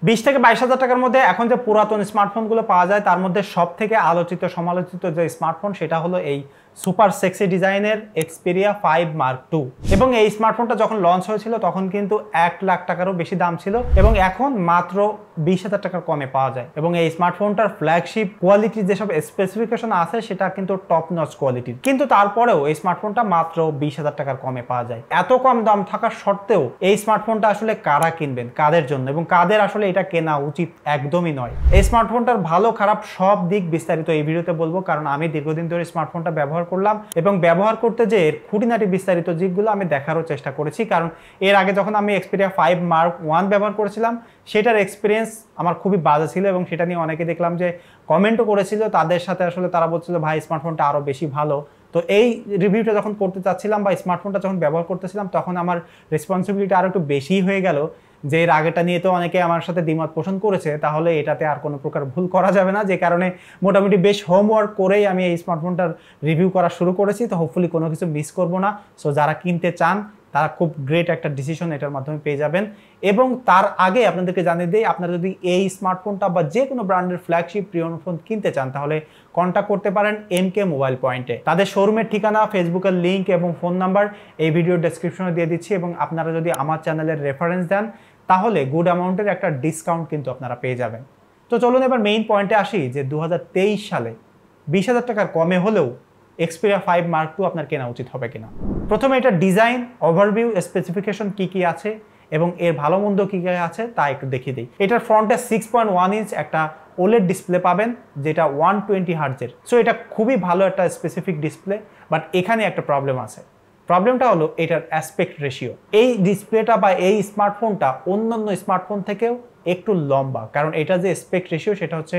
20 থেকে 22,000 টাকার মধ্যে এখন যে পুরাতন স্মার্টফোনগুলো পাওয়া যায় তার মধ্যে সবথেকে আলোচিত সমালোচিত যে স্মার্টফোন সেটা হলো এই সুপার সেক্সি ডিজাইনের Xperia 5 Mark II। এবং এই স্মার্টফোনটা যখন লঞ্চ হয়েছিল তখন কিন্তু 1 লাখ টাকারও বেশি দাম ছিল এবং এখন মাত্র 20,000 টাকার কমে পাওয়া যায়। এবং এই স্মার্টফোনটার ফ্ল্যাগশিপ কোয়ালিটির যেসব স্পেসিফিকেশন আছে সেটা কিন্তু টপ নচ কোয়ালিটির, কিন্তু তারপরেও এই স্মার্টফোনটা মাত্র 20,000 টাকার কমে পাওয়া যায়। এত কম দাম থাকার সত্ত্বেও এই স্মার্টফোনটা আসলে কারা কিনবেন, কাদের জন্য এবং কাদের আসলে এটা কেনা উচিত একদমই নয়। এই স্মার্টফোনটার ভালো খারাপ সব দিক বিস্তারিত এই ভিডিওতে বলবো, কারণ আমি দীর্ঘদিন ধরে স্মার্টফোনটা ব্যবহার করলাম এবং ব্যবহার করতে যে এর খুঁটিনাটি বিস্তারিত দিকগুলো আমি দেখারও চেষ্টা করেছি। কারণ এর আগে যখন আমি Xperia 5 Mark I ব্যবহার করেছিলাম সেটার এক্সপিরিয়েন্স আমার খুবই বাজে ছিল এবং সেটা নিয়ে অনেকে দেখলাম যে কমেন্টও করেছিল, তাদের সাথে আসলে তারা বলছিল ভাই স্মার্টফোনটা আরও বেশি ভালো। তো এই রিভিউটা যখন করতে চাচ্ছিলাম বা স্মার্টফোনটা যখন ব্যবহার করতেছিলাম তখন আমার রেসপন্সিবিলিটি আরও একটু বেশি হয়ে গেল যে এর আগেটা নিয়ে তো অনেকে আমার সাথে দ্বিমত পোষণ করেছে, তাহলে এটাতে আর কোনো প্রকার ভুল করা যাবে না, যে কারণে মোটামুটি বেশ হোমওয়ার্ক করেই আমি এই স্মার্টফোনটার রিভিউ করা শুরু করেছি। তো হোপফুলি কোনো কিছু মিস করবো না। সো যারা কিনতে চান তারা খুব গ্রেট একটা ডিসিশন এটার মাধ্যমে পেয়ে যাবেন। এবং তার আগে আপনাদেরকে জানিয়ে দিই, আপনারা যদি এই স্মার্টফোনটা বা যে কোনো ব্র্যান্ডের ফ্ল্যাগশিপ প্রিয় ফোন কিনতে চান তাহলে কন্ট্যাক্ট করতে পারেন MK মোবাইল পয়েন্টে। তাদের শোরুমের ঠিকানা, ফেসবুকের লিঙ্ক এবং ফোন নাম্বার এই ভিডিওর ডেসক্রিপশনে দিয়ে দিচ্ছি। এবং আপনারা যদি আমার চ্যানেলের রেফারেন্স দেন তাহলে গুড অ্যামাউন্টের একটা ডিসকাউন্ট কিন্তু আপনারা পেয়ে যাবেন। তো চলুন এবার মেইন পয়েন্টে আসি যে 2023 সালে 20,000 টাকার কমে হলেও Xperia 5 Mark II আপনার কেনা উচিত হবে কিনা। প্রথমে এটা ডিজাইন ওভারভিউ স্পেসিফিকেশন কি আছে এবং এর ভালো মন্দ কি আছে তা একটু দেখিয়ে দিই। এটার ফ্রন্টে 6.1 ইঞ্চ একটা OLED ডিসপ্লে পাবেন যেটা 120 হার্টজের। সো এটা খুবই ভালো একটা স্পেসিফিক ডিসপ্লে, বাট এখানে একটা প্রবলেম আছে। প্রবলেমটা হলো এটার অ্যাসপেক্ট রেশিও। এই ডিসপ্লেটা বা এই স্মার্টফোনটা অন্যান্য স্মার্টফোন থেকেও একটু লম্বা, কারণ এটা যে অ্যাসপেক্ট রেশিও সেটা হচ্ছে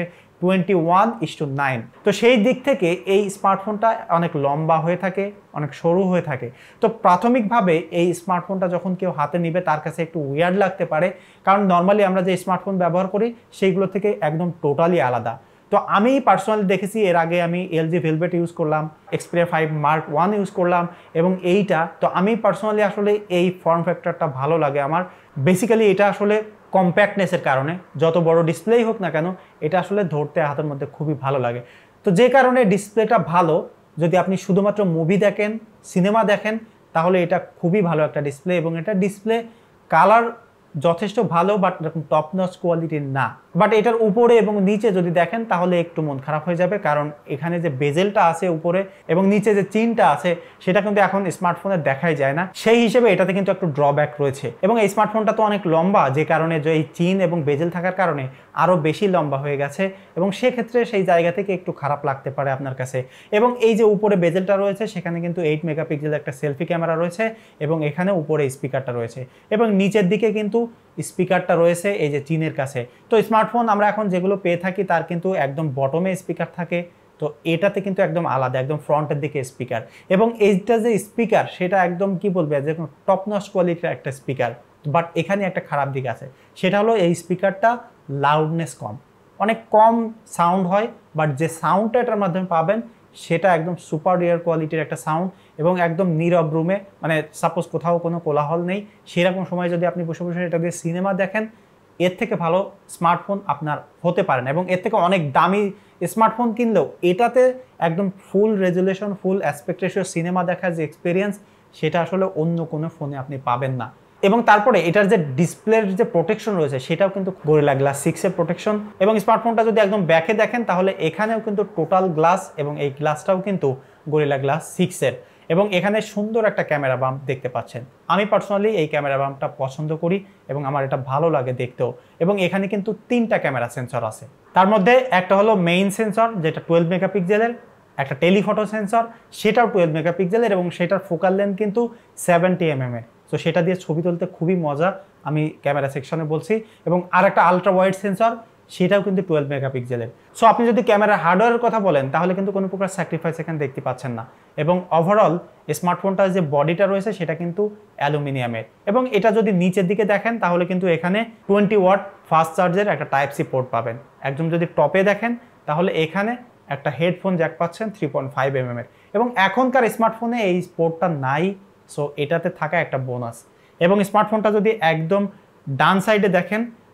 21:9। তো সেই দিক থেকে এই স্মার্টফোনটা অনেক লম্বা হয়ে থাকে, অনেক সরু হয়ে থাকে। তো প্রাথমিকভাবে এই স্মার্টফোনটা যখন কেউ হাতে নিবে তার কাছে একটু উইয়ার্ড লাগতে পারে, কারণ নর্মালি আমরা যে স্মার্টফোন ব্যবহার করি সেইগুলো থেকে একদম টোটালি আলাদা। তো আমি পার্সোনালি দেখেছি, এর আগে আমি LG ভেলভেট ইউজ করলাম, Xperia 5 Mark I ইউজ করলাম এবং এইটা। তো আমি পার্সোনালি আসলে এই ফর্ম ফ্যাক্টরটা ভালো লাগে আমার। বেসিক্যালি এটা আসলে কম্প্যাক্টনেসের কারণে, যত বড় ডিসপ্লেই হোক না কেন এটা আসলে ধরতে হাতের মধ্যে খুবই ভালো লাগে। তো যে কারণে ডিসপ্লেটা ভালো, যদি আপনি শুধুমাত্র মুভি দেখেন, সিনেমা দেখেন তাহলে এটা খুবই ভালো একটা ডিসপ্লে। এবং এটা ডিসপ্লে কালার যথেষ্ট ভালো, বাট এরকম টপ নচ কোয়ালিটির না। বাট এটার উপরে এবং নিচে যদি দেখেন তাহলে একটু মন খারাপ হয়ে যাবে, কারণ এখানে যে বেজেলটা আছে উপরে এবং নিচে যে চিনটা আছে সেটা কিন্তু এখন স্মার্টফোনে দেখাই যায় না। সেই হিসেবে এটাতে কিন্তু একটু ড্রব্যাক রয়েছে। এবং এই স্মার্টফোনটা তো অনেক লম্বা, যে কারণে যে এই চিন এবং বেজেল থাকার কারণে আরও বেশি লম্বা হয়ে গেছে এবং সেক্ষেত্রে সেই জায়গা থেকে একটু খারাপ লাগতে পারে আপনার কাছে। এবং এই যে উপরে বেজেলটা রয়েছে সেখানে কিন্তু 8 মেগাপিক্সেলের একটা সেলফি ক্যামেরা রয়েছে এবং এখানে উপরে স্পিকারটা রয়েছে এবং নিচের দিকে কিন্তু স্পিকারটা রয়েছে এই যে চিনের কাছে। তো স্মার্টফোন আমরা এখন যেগুলো পেয়ে থাকি তার কিন্তু একদম বটমে স্পিকার থাকে, তো এটাতে কিন্তু একদম আলাদা, একদম ফ্রন্টের দিকে স্পিকার। এবং এইটা যে স্পিকার সেটা একদম কি বলবে, যে টপ নচ কোয়ালিটির একটা স্পিকার। বাট এখানে একটা খারাপ দিক আছে, সেটা হলো এই স্পিকারটা লাউডনেস কম, অনেক কম সাউন্ড হয়, বাট যে সাউন্ডটা এটার মাধ্যমে পাবেন সেটা একদম সুপার রিয়ার কোয়ালিটির একটা সাউন্ড এবং একদম নীরব রুমে, মানে সাপোজ কোথাও কোনো কোলাহল নেই সেরকম সময় যদি আপনি বসে বসে এটা দিয়ে সিনেমা দেখেন, এর থেকে ভালো স্মার্টফোন আপনার হতে পারে না। এবং এর থেকে অনেক দামি স্মার্টফোন কিনলেও এটাতে একদম full resolution, full aspect ratio cinema দেখার যে এক্সপিরিয়েন্স সেটা আসলে অন্য কোনো ফোনে আপনি পাবেন না। এবং তারপরে এটার যে ডিসপ্লের যে প্রোটেকশন রয়েছে সেটাও কিন্তু গরিলা গ্লাস 6-এর প্রোটেকশন। এবং স্মার্টফোনটা যদি একদম ব্যাকে দেখেন তাহলে এখানেও কিন্তু টোটাল গ্লাস এবং এই গ্লাসটাও কিন্তু গরিলা গ্লাস 6-এর। এবং এখানে সুন্দর একটা ক্যামেরা বাম্প দেখতে পাচ্ছেন। আমি পার্সোনালি এই ক্যামেরা বাম্পটা পছন্দ করি এবং আমার এটা ভালো লাগে দেখতেও। এবং এখানে কিন্তু 3টা ক্যামেরা সেন্সর আছে, তার মধ্যে একটা হলো মেইন সেন্সর যেটা 12 মেগাপিক্সেলের, একটা টেলিফটো সেন্সর সেটাও 12 মেগাপিক্সেলের এবং সেটার ফোকাল লেন্থ কিন্তু 70 mm এর। সো সেটা দিয়ে ছবি তুলতে খুবই মজা, আমি ক্যামেরা সেকশনে বলছি। এবং আর একটা আলট্রা ওয়াইড সেন্সর সেটাও কিন্তু 12 মেগাপিক্সেলের। সো আপনি যদি ক্যামেরার হার্ডওয়্যারের কথা বলেন তাহলে কিন্তু কোনো প্রকার স্যাক্রিফাইস এখানে দেখতে পাচ্ছেন না। এবং ওভারঅল স্মার্টফোনটার যে বডিটা রয়েছে সেটা কিন্তু অ্যালুমিনিয়ামের। এবং এটা যদি নিচের দিকে দেখেন তাহলে কিন্তু এখানে 20 ওয়াট ফাস্ট চার্জের একটা টাইপ সি পোর্ট পাবেন। একদম যদি টপে দেখেন তাহলে এখানে একটা হেডফোন জ্যাক পাচ্ছেন 3.5 mm এর। এবং এখনকার স্মার্টফোনে এই পোর্টটা নাই, সো এটাতে থাকা একটা বোনাস। এবং স্মার্টফোনটা যদি একদম ডান সাইডে দেখেন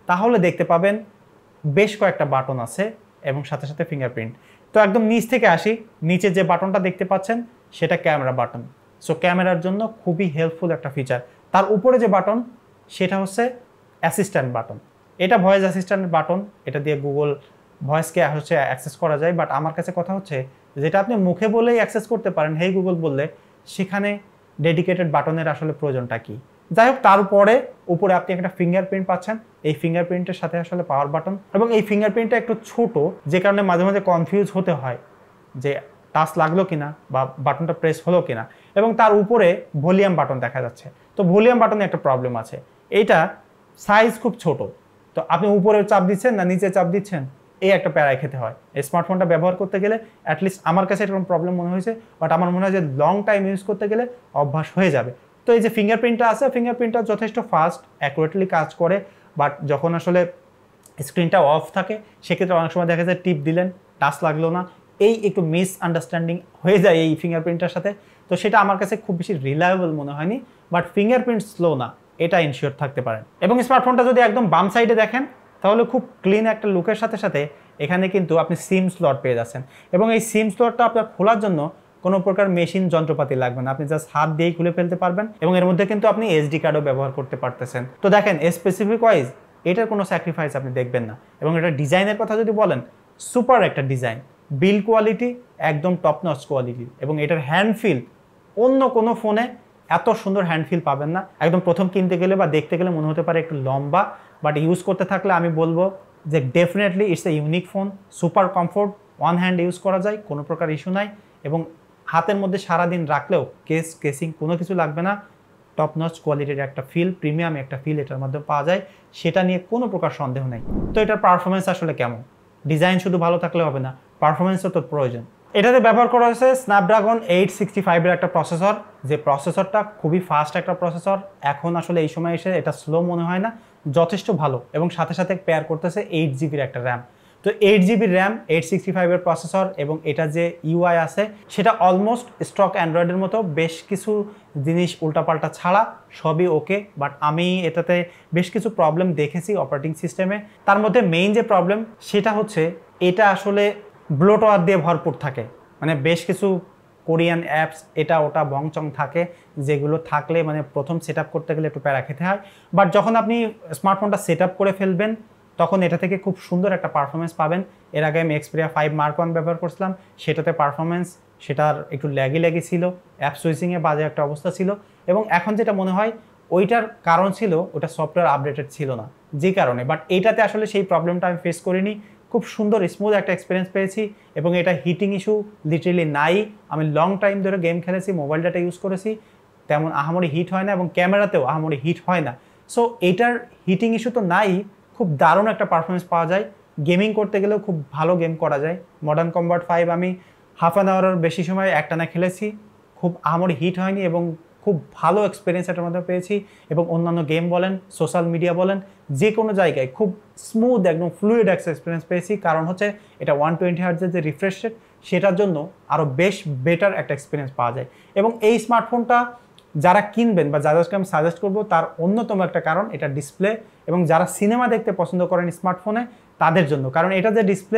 তাহলে দেখতে পাবেন বেশ কয়েকটা বাটন আছে এবং সাথে সাথে ফিঙ্গারপ্রিন্ট। তো একদম নিচ থেকে আসি, নিচে যে বাটনটা দেখতে পাচ্ছেন সেটা ক্যামেরা বাটন। সো ক্যামেরার জন্য খুবই হেল্পফুল একটা ফিচার। তার উপরে যে বাটন সেটা হচ্ছে অ্যাসিস্ট্যান্ট বাটন। এটা ভয়েস অ্যাসিস্ট্যান্ট বাটন, এটা দিয়ে গুগল ভয়েসকে হচ্ছে অ্যাক্সেস করা যায়। বাট আমার কাছে কথা হচ্ছে যেটা আপনি মুখে বলেই অ্যাক্সেস করতে পারেন হেই গুগল বললে, সেখানে ডেডিকেটেড বাটনের আসলে প্রয়োজনটা কি? যাই হোক, তারপরে উপরে আপনি একটা ফিঙ্গারপ্রিন্ট পাচ্ছেন, এই ফিঙ্গারপ্রিন্টের সাথে আসলে পাওয়ার বাটন, এবং এই ফিঙ্গারপ্রিন্টটা একটু ছোট যে কারণে মাঝে মাঝে কনফিউজ হতে হয় যে টাচ লাগলো কিনা বা বাটনটা প্রেস হলো কিনা। এবং তার উপরে ভলিউম বাটন দেখা যাচ্ছে। তো ভলিউম বাটনে একটা প্রবলেম আছে, এইটা সাইজ খুব ছোট। তো আপনি উপরে চাপ দিচ্ছেন না নিচে চাপ দিচ্ছেন, এই একটা প্যারায় খেতে হয়। এই স্মার্টফোনটা ব্যবহার করতে গেলে অ্যাটলিস্ট আমার কাছে এরকম প্রবলেম মনে হয়েছে, বাট আমার মনে হয় যে লং টাইম ইউজ করতে গেলে অভ্যাস হয়ে যাবে। তো এই যে ফিঙ্গারপ্রিন্টটা আছে, ফিঙ্গারপ্রিন্টটা যথেষ্ট ফাস্ট অ্যাকুরেটলি কাজ করে। বাট যখন আসলে স্ক্রিনটা অফ থাকে সেক্ষেত্রে অনেক সময় দেখা যায় টিপ দিলেন, টাচ লাগলো না, এই একটু মিস আন্ডারস্ট্যান্ডিং হয়ে যায় এই ফিঙ্গারপ্রিন্টটার সাথে। তো সেটা আমার কাছে খুব বেশি রিলায়েবল মনে হয়নি। বাট ফিঙ্গারপ্রিন্ট স্লো না, এটা ইনশিওর থাকতে পারেন। এবং স্মার্টফোনটা যদি একদম বাম সাইডে দেখেন তাহলে খুব ক্লিন একটা লুকের সাথে সাথে এখানে কিন্তু আপনি সিম স্লট পেয়ে যাচ্ছেন। এবং এই সিম স্লটটা আপনার খোলার জন্য কোনো প্রকার মেশিন যন্ত্রপাতি লাগবে না, আপনি জাস্ট হাত দিয়েই খুলে ফেলতে পারবেন। এবং এর মধ্যে কিন্তু আপনি এসডি কার্ডও ব্যবহার করতে পারতেছেন। তো দেখেন স্পেসিফিক ওয়াইজ এটার কোনো স্যাক্রিফাইস আপনি দেখবেন না। এবং এটা ডিজাইনের কথা যদি বলেন, সুপার একটা ডিজাইন, বিল্ড কোয়ালিটি একদম টপ নচ কোয়ালিটি। এবং এটার হ্যান্ড ফিল অন্য কোনো ফোনে এত সুন্দর হ্যান্ড ফিল পাবেন না। একদম প্রথম কিনতে গেলে বা দেখতে গেলে মনে হতে পারে একটু লম্বা, বাট ইউজ করতে থাকলে আমি বলবো যে definitely it's a unique phone, super comfort, one hand use করা যায়, কোনো প্রকার ইস্যু নাই। এবং হাতের মধ্যে সারাদিন রাখলেও কেসিং কোনো কিছু লাগবে না। টপ নচ কোয়ালিটির একটা ফিল, প্রিমিয়াম একটা ফিল এটার মধ্যে পাওয়া যায়, সেটা নিয়ে কোনো প্রকার সন্দেহ নেই। তো এটার পারফরমেন্স আসলে কেমন? ডিজাইন শুধু ভালো থাকলে হবে না, পারফরমেন্সও তো প্রয়োজন। এটাতে ব্যবহার করা হয়েছে স্ন্যাপড্রাগন 865-এর একটা প্রসেসর, যে প্রসেসরটা খুবই ফাস্ট একটা প্রসেসর। এখন আসলে এই সময় এসে এটা স্লো মনে হয় না, যথেষ্ট ভালো। এবং সাথে সাথে পেয়ার করতেছে 8GB একটা র্যাম। তো 8GB র্যাম, 865-এর প্রসেসর, এবং এটা যে ইউআই আছে সেটা অলমোস্ট স্টক অ্যান্ড্রয়েডের মতো, বেশ কিছু জিনিস উল্টাপাল্টা ছাড়া সবই ওকে। বাট আমি এটাতে বেশ কিছু প্রবলেম দেখেছি অপারেটিং সিস্টেমে। তার মধ্যে মেইন যে প্রবলেম সেটা হচ্ছে এটা আসলে ব্লোটওয়ার দিয়ে ভরপুর থাকে। মানে বেশ কিছু কোরিয়ান অ্যাপস এটা ওটা বংচং থাকে, যেগুলো থাকলে মানে প্রথম সেট করতে গেলে একটু প্যারা খেতে হয়। বাট যখন আপনি স্মার্টফোনটা সেট করে ফেলবেন তখন এটা থেকে খুব সুন্দর একটা পারফরমেন্স পাবেন। এর আগে আমি Xperia 5 Mark 1 ব্যবহার করছিলাম, সেটাতে পারফরমেন্স সেটার একটু ল্যাগি ছিল, অ্যাপ সুইচিংয়ে বাজে একটা অবস্থা ছিল। এবং এখন যেটা মনে হয় ওইটার কারণ ছিল ওটা সফটওয়্যার আপডেটেড ছিল না, যে কারণে। বাট এইটাতে আসলে সেই প্রবলেমটা আমি ফেস করিনি, খুব সুন্দর স্মুথ একটা এক্সপিরিয়েন্স পেয়েছি। এবং এটা হিটিং ইস্যু লিটারেলি নাই। আমি লং টাইম ধরে গেম খেলেছি, মোবাইল ডাটা ইউজ করেছি, তেমন আহামরি হিট হয় না, এবং ক্যামেরাতেও আহামরি হিট হয় না। সো এটার হিটিং ইস্যু তো নাই, খুব দারুণ একটা পারফরমেন্স পাওয়া যায়। গেমিং করতে গেলেও খুব ভালো গেম করা যায়। মডার্ন কম্ব্যাট 5 আমি হাফ অ্যান আওয়ারের বেশি সময় একটানা খেলেছি, খুব আহামরি হিট হয়নি, এবং খুব ভালো এক্সপিরিয়েন্স এটার মধ্যে পেয়েছি। এবং অন্যান্য গেম বলেন, সোশ্যাল মিডিয়া বলেন, যে কোনো জায়গায় খুব স্মুথ একদম ফ্লুইড একটা এক্সপিরিয়েন্স পেয়েছি। কারণ হচ্ছে এটা 120 হার্টজের যে রিফ্রেশ রেট সেটার জন্য আরও বেশ বেটার একটা এক্সপিরিয়েন্স পাওয়া যায়। এবং এই স্মার্টফোনটা যারা কিনবেন বা যাদেরকে আমি সাজেস্ট করবো তার অন্যতম একটা কারণ এটা ডিসপ্লে, এবং যারা সিনেমা দেখতে পছন্দ করেন স্মার্টফোনে তাদের জন্য। কারণ এটা যে ডিসপ্লে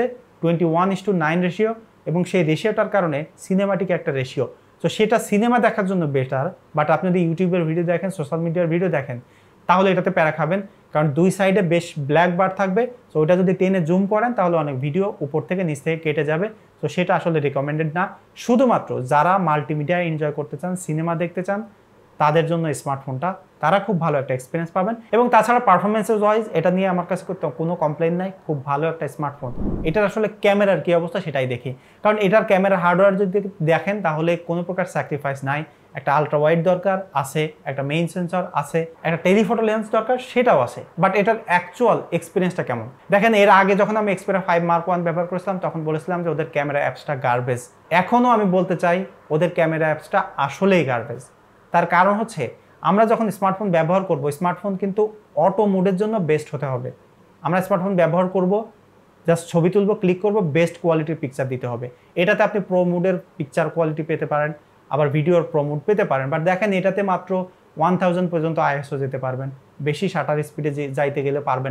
21:9 রেশিও, এবং সেই রেশিওটার কারণে সিনেমাটিক একটা রেশিও। তো সেটা সিনেমা দেখার জন্য বেটার। বাট আপনি যদি ইউটিউবের ভিডিও দেখেন, সোশ্যাল মিডিয়ার ভিডিও দেখেন, তাহলে এটাতে প্যারা খাবেন। কারণ দুই সাইডে বেশ ব্ল্যাক বার থাকবে। তো ওটা যদি টেনে জুম করেন তাহলে অনেক ভিডিও উপর থেকে নিচ থেকে কেটে যাবে। তো সেটা আসলে রিকমেন্ডেড না। শুধুমাত্র যারা মাল্টিমিডিয়া এনজয় করতে চান, সিনেমা দেখতে চান, তাদের জন্য স্মার্টফোনটা, তারা খুব ভালো একটা এক্সপিরিয়েন্স পাবেন। এবং তাছাড়া পারফরমেন্সের ওয়াইজ এটা নিয়ে আমার কাছে কোনো কমপ্লেন নাই, খুব ভালো একটা স্মার্টফোন। এটার আসলে ক্যামেরার কী অবস্থা সেটাই দেখি। কারণ এটার ক্যামেরা হার্ডওয়্যার যদি দেখেন তাহলে কোনো প্রকার স্যাক্রিফাইস নাই। একটা আলট্রা ওয়াইড দরকার আছে, একটা মেইন সেন্সর আছে, একটা টেলিফটো লেন্স দরকার, সেটাও আছে। বাট এটার অ্যাকচুয়াল এক্সপিরিয়েন্সটা কেমন দেখেন। এর আগে যখন আমি Xperia 5 Mark 1 ব্যবহার করেছিলাম তখন বলেছিলাম যে ওদের ক্যামেরা অ্যাপসটা গার্বেজ। এখনও আমি বলতে চাই ওদের ক্যামেরা অ্যাপসটা আসলেই গার্বেজ। তার কারণ হচ্ছে আমরা যখন স্মার্টফোন ব্যবহার করব, স্মার্টফোন কিন্তু অটো মোডের জন্য বেস্ট হতে হবে। আমরা স্মার্টফোন ব্যবহার করব, জাস্ট ছবি তুলব, ক্লিক করব, বেস্ট কোয়ালিটির পিকচার দিতে হবে। এটাতে আপনি প্রো মোডের পিকচার কোয়ালিটি পেতে পারেন, আবার ভিডিওর প্রো মোড পেতে পারেন। বাট দেখেন এটাতে মাত্র 1000 পর্যন্ত আইএসও যেতে পারবেন, বেশি শাটার স্পিডে যাইতে গেলে পারবেন না।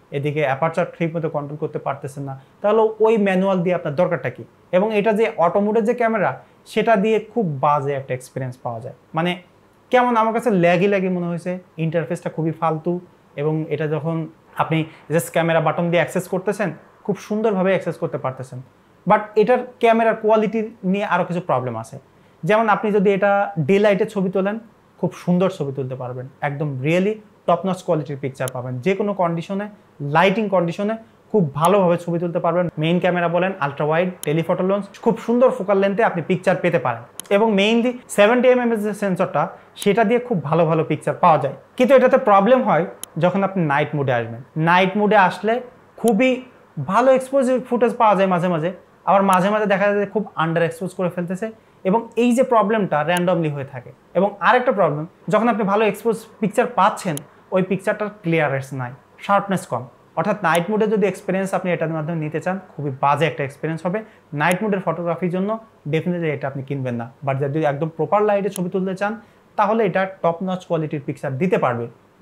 এদিকে অ্যাপারচার ঠিক মতো কন্ট্রোল করতে পারতেছেন না, তাহলে ওই ম্যানুয়াল দিয়ে আপনার দরকারটা কি? এবং এটা যে অটো মোডের যে ক্যামেরা, সেটা দিয়ে খুব বাজে একটা এক্সপিরিয়েন্স পাওয়া যায়। মানে কেমন আমার কাছে ল্যাগি মনে হয়েছে, ইন্টারফেসটা খুবই ফালতু। এবং এটা যখন আপনি জাস্ট ক্যামেরা বাটন দিয়ে অ্যাক্সেস করতেছেন, খুব সুন্দরভাবে অ্যাক্সেস করতে পারতেছেন, বাট এটার ক্যামেরার কোয়ালিটি নিয়ে আরও কিছু প্রবলেম আছে। যেমন আপনি যদি এটা ডে লাইটে ছবি তোলেন, খুব সুন্দর ছবি তুলতে পারবেন, একদম রিয়েলি টপ নচ কোয়ালিটির পিকচার পাবেন, যে কোনো কন্ডিশনে, লাইটিং কন্ডিশনে খুব ভালোভাবে ছবি তুলতে পারবেন। মেইন ক্যামেরা বলেন, আলট্রা ওয়াইড, টেলিফটো লেন্স, খুব সুন্দর ফোকাল লেন্থে আপনি পিকচার পেতে পারেন। এবং মেইনলি 70mm যে সেন্সরটা, সেটা দিয়ে খুব ভালো ভালো পিকচার পাওয়া যায়। কিন্তু এটাতে প্রবলেম হয় যখন আপনি নাইট মোডে আসবেন। নাইট মোডে আসলে খুবই ভালো এক্সপোজিভ ফুটেজ পাওয়া যায় মাঝে মাঝে, আবার মাঝে মাঝে দেখা যায় খুব আন্ডার এক্সপোজ করে ফেলতেছে, এবং এই যে প্রবলেমটা র্যান্ডমলি হয়ে থাকে। এবং আরেকটা প্রবলেম, যখন আপনি ভালো এক্সপোজ পিকচার পাচ্ছেন, ওই পিকচারটার ক্লিয়ারেন্স নাই, শার্পনেস কম। অর্থাৎ নাইট মোডে যদি এক্সপিরিয়েন্স আপনি এটার মাধ্যমে নিতে চান, খুবই বাজে একটা এক্সপিরিয়েন্স হবে। নাইট মোডের ফটোগ্রাফির জন্য ডেফিনেটলি এটা আপনি কিনবেন না। বাট যদি একদম প্রপার লাইটে ছবি তুলতে চান, তাহলে এটা টপ নচ কোয়ালিটির পিকচার দিতে পারবে।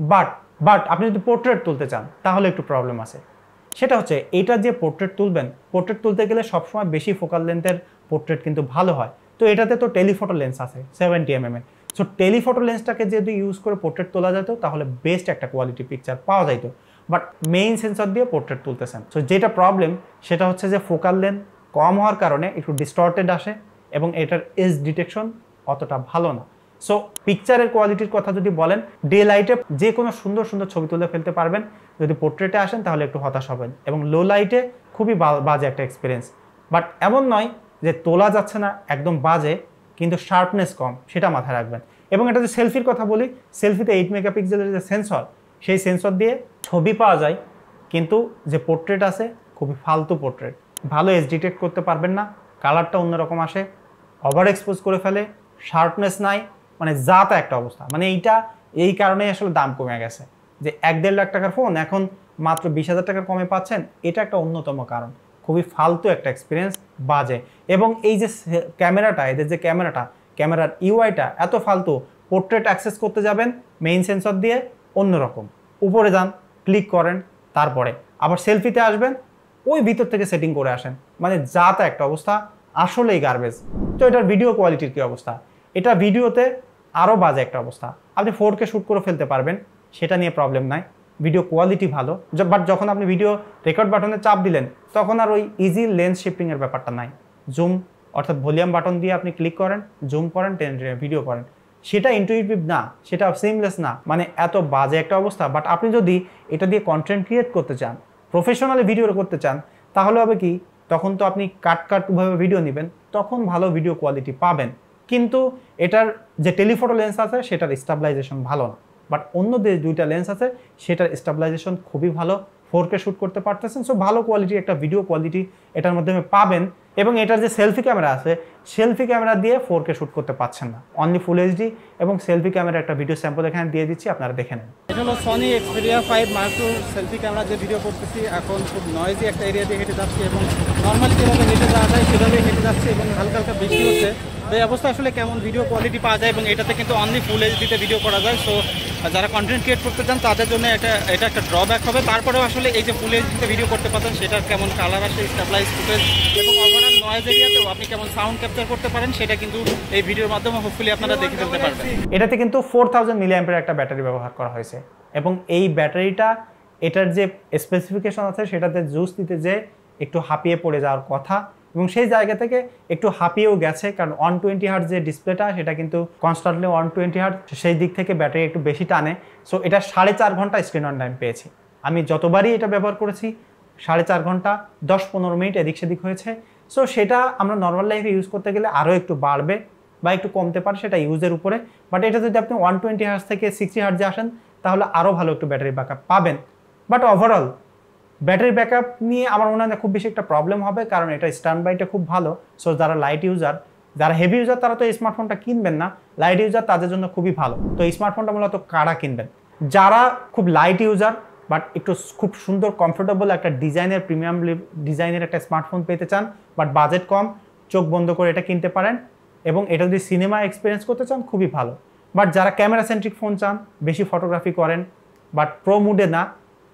বাট আপনি যদি পোর্ট্রেট তুলতে চান, তাহলে একটু প্রবলেম আছে। সেটা হচ্ছে এটা যে পোর্ট্রেট তুলবেন, পোর্ট্রেট তুলতে গেলে সবসময় বেশি ফোকাল লেন্থের পোর্ট্রেট কিন্তু ভালো হয়। তো এটাতে তো টেলিফটো লেন্স আছে 70mm। সো টেলিফটো লেন্সটাকে যদি ইউজ করে পোর্ট্রেট তোলা যেত, তাহলে বেস্ট একটা কোয়ালিটি পিকচার পাওয়া যাইতো। বাট মেইন সেন্সর দিয়ে পোর্ট্রেট তুলতেছেন, সো যেটা প্রবলেম সেটা হচ্ছে যে ফোকাল লেন্থ কম হওয়ার কারণে একটু ডিস্টর্টেড আসে, এবং এটার এজ ডিটেকশন অতটা ভালো না। সো পিকচারের কোয়ালিটির কথা যদি বলেন, ডে লাইটে যে কোনো সুন্দর সুন্দর ছবি তুলে ফেলতে পারবেন, যদি পোর্ট্রেটে আসেন তাহলে একটু হতাশ হবেন, এবং লো লাইটে খুবই বাজে একটা এক্সপিরিয়েন্স। বাট এমন নয় যে তোলা যাচ্ছে না, একদম বাজে, কিন্তু শার্পনেস কম, সেটা মাথায় রাখবেন। এবং এটা যে সেলফির কথা বলি, সেলফিতে 8 মেগাপিক্সেলের যে সেন্সর, সেই সেন্সর দিয়ে ছবি পাওয়া যায়, কিন্তু যে পোর্ট্রেট আছে খুবই ফালতু পোর্ট্রেট, ভালো এজ ডিটেক্ট করতে পারবেন না, কালারটা অন্যরকম আসে, ওভার এক্সপোজ করে ফেলে, শার্পনেস নাই, মানে যাতা একটা অবস্থা। মানে এই কারণেই আসলে দাম কমে গেছে, যে 1-1.5 লাখ টাকার ফোন এখন মাত্র 20,000 টাকার কমে পাচ্ছেন, এটা একটা অন্যতম কারণ। খুবই ফালতু একটা এক্সপিরিয়েন্স, বাজে। এবং এই যে ক্যামেরাটা, এদের যে ক্যামেরার ইউআইটা এত ফালতু, পোর্ট্রেট অ্যাক্সেস করতে যাবেন মেইন সেন্সর দিয়ে অন্যরকম, উপরে যান, ক্লিক করেন, তারপরে আবার সেলফিতে আসবেন, ওই ভিতর থেকে সেটিং করে আসেন, মানে যাতা একটা অবস্থা, আসলেই গার্বেজ। তো এটার ভিডিও কোয়ালিটির কী অবস্থা? এটা ভিডিওতে আরও বাজে একটা অবস্থা। আপনি 4K শ্যুট করে ফেলতে পারবেন, সেটা নিয়ে প্রবলেম নাই, ভিডিও কোয়ালিটি ভালো। বাট যখন আপনি ভিডিও রেকর্ড বাটনে চাপ দিলেন, তখন আর ওই ইজি লেন্স শিফটিংয়ের ব্যাপারটা নাই। জুম অর্থাৎ ভলিউম বাটন দিয়ে আপনি ক্লিক করেন, জুম করেন, টেনে ভিডিও করেন, সেটা ইন্টুইটিভ না, সেটা সিমলেস না, মানে এত বাজে একটা অবস্থা। বাট আপনি যদি এটা দিয়ে কন্টেন্ট ক্রিয়েট করতে চান, প্রফেশনালি ভিডিও করতে চান, তাহলে হবে কি, তখন তো আপনি কাটভাবে ভিডিও নেবেন, তখন ভালো ভিডিও কোয়ালিটি পাবেন। কিন্তু এটার যে টেলিফটো লেন্স আছে, সেটার স্টেবিলাইজেশন ভালো না। বাট অন্য যে দুইটা লেন্স আছে, সেটার স্টেবিলাইজেশন খুবই ভালো, 4K শ্যুট করতে পারতেছেন। সো ভালো কোয়ালিটির একটা ভিডিও কোয়ালিটি এটার মাধ্যমে পাবেন। এবং এটার যে সেলফি ক্যামেরা আছে, সেলফি ক্যামেরা দিয়ে 4K শ্যুট করতে পারছেন না, অনলি ফুল এইচডি। এবং সেলফি ক্যামেরা একটা ভিডিও স্যাম্পল এখানে দিয়ে দিচ্ছি, আপনারা দেখে নেন। এটা হলো Sony Xperia 5 Mark II selfie camera যে ভিডিও করতেছি। এখন খুব নয়েজি একটা এরিয়া দিয়ে হেঁটে যাচ্ছি, এবং নর্মালি যেভাবে হেঁটে যাওয়া যায় সেভাবে হেঁটে যাচ্ছে, এবং হালকা হালকা বৃষ্টি হচ্ছে। তো এই অবস্থা আসলে কেমন ভিডিও কোয়ালিটি পাওয়া যায়, এবং এটাতে কিন্তু অনলি ফুল এইচডিতে ভিডিও করা যায়। সো যারা কন্টেন্ট ক্রিয়েট করতে চান তাদের জন্য এটা একটা ড্রব্যাক হবে। তারপরেও আসলে এই যে ফুল এইচডিতে ভিডিও করতে পারেন, সেটার কেমন কালার আসে, স্টেবিলাইজ ফুটেজ, এবং ওভারঅল নয়েজ এরিয়াতেও আপনি কেমন সাউন্ড ক্যাপচার করতে পারেন, সেটা কিন্তু এই ভিডিওর মাধ্যমে হোপফুলি আপনারা দেখে ফেলতে পারবেন। এটাতে কিন্তু 4000 mAh একটা ব্যাটারি ব্যবহার করা হয়েছে, এবং এই ব্যাটারিটা, এটার যে স্পেসিফিকেশন আছে, সেটাতে জুস দিতে যে একটু হাঁপিয়ে পড়ে যাওয়ার কথা, এবং সেই জায়গা থেকে একটু হাঁপিয়েও গেছে, কারণ 120 হার্টজ যে ডিসপ্লেটা, সেটা কিন্তু কনস্ট্যান্টলি 120 হার্টজ, সেই দিক থেকে ব্যাটারি একটু বেশি টানে। সো এটা 4.5 ঘন্টা স্ক্রিন অন টাইম পেয়েছি। আমি যতবারই এটা ব্যবহার করেছি, 4.5 ঘন্টা 10-15 মিনিট এদিক সেদিক হয়েছে। সো সেটা আমরা নর্মাল লাইফে ইউজ করতে গেলে আরও একটু বাড়বে বা একটু কমতে পারে, সেটা ইউজের উপরে। বাট এটা যদি আপনি 120 হার্টজ থেকে 60 হার্টজে আসেন, তাহলে আরও ভালো একটু ব্যাটারি ব্যাকআপ পাবেন। বাট ওভারঅল ব্যাটারি ব্যাকআপ নিয়ে আমার মনে হয় না খুব বেশি একটা প্রবলেম হবে, কারণ এটা স্ট্যান্ড বাইটা খুব ভালো। সো যারা লাইট ইউজার, যারা হেভি ইউজার, তারা তো এই স্মার্টফোনটা কিনবেন না। লাইট ইউজার তাদের জন্য খুবই ভালো। তো এই স্মার্টফোনটা মূলত কারা কিনবেন? যারা খুব লাইট ইউজার বাট একটু খুব সুন্দর কমফোর্টেবল একটা ডিজাইনের, প্রিমিয়াম ডিজাইনের একটা স্মার্টফোন পেতে চান, বাট বাজেট কম, চোখ বন্ধ করে এটা কিনতে পারেন। এবং এটা যদি সিনেমা এক্সপিরিয়েন্স করতে চান, খুবই ভালো। বাট যারা ক্যামেরা সেন্ট্রিক ফোন চান, বেশি ফটোগ্রাফি করেন, বাট প্রো মুডে না,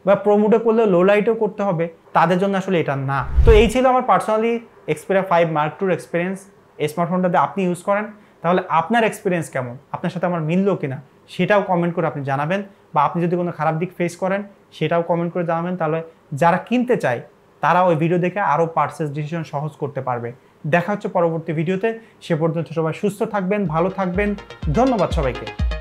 বা প্রোমোটে করলে লো লাইটেও করতে হবে, তাদের জন্য আসলে এটা না। তো এই ছিল আমার personally Xperia 5 Mark II experience. এই স্মার্টফোনটাতে আপনি ইউজ করেন, তাহলে আপনার এক্সপিরিয়েন্স কেমন, আপনার সাথে আমার মিললো কিনা সেটাও কমেন্ট করে আপনি জানাবেন, বা আপনি যদি কোনো খারাপ দিক ফেস করেন সেটাও কমেন্ট করে জানাবেন। তাহলে যারা কিনতে চায় তারা ওই ভিডিও দেখে আরও পারচেজ ডিসিশন সহজ করতে পারবে। দেখা হচ্ছে পরবর্তী ভিডিওতে। সে পর্যন্ত সবাই সুস্থ থাকবেন, ভালো থাকবেন। ধন্যবাদ সবাইকে।